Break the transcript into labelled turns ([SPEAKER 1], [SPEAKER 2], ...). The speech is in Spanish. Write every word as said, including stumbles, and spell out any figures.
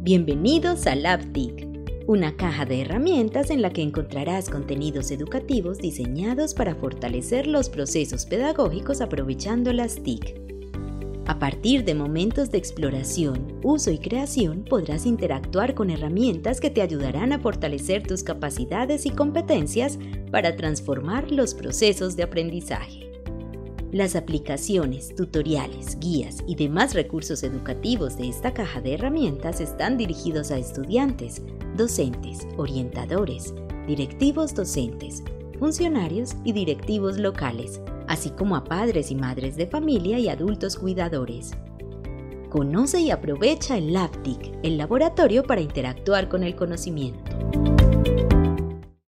[SPEAKER 1] Bienvenidos a LabTIC, una caja de herramientas en la que encontrarás contenidos educativos diseñados para fortalecer los procesos pedagógicos aprovechando las T I C. A partir de momentos de exploración, uso y creación, podrás interactuar con herramientas que te ayudarán a fortalecer tus capacidades y competencias para transformar los procesos de aprendizaje. Las aplicaciones, tutoriales, guías y demás recursos educativos de esta caja de herramientas están dirigidos a estudiantes, docentes, orientadores, directivos docentes, funcionarios y directivos locales, así como a padres y madres de familia y adultos cuidadores. Conoce y aprovecha el LabTIC, el laboratorio para interactuar con el conocimiento.